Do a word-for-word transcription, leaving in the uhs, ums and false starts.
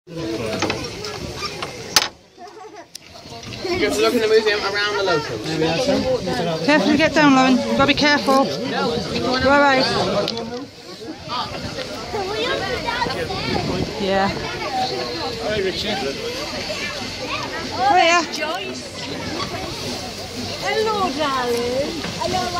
You have to look in the museum around the locals. Careful, you get down, Lauren. You've got to be careful. Go away. Yeah. Hi, Richard. Oh, yeah. Hello, darling.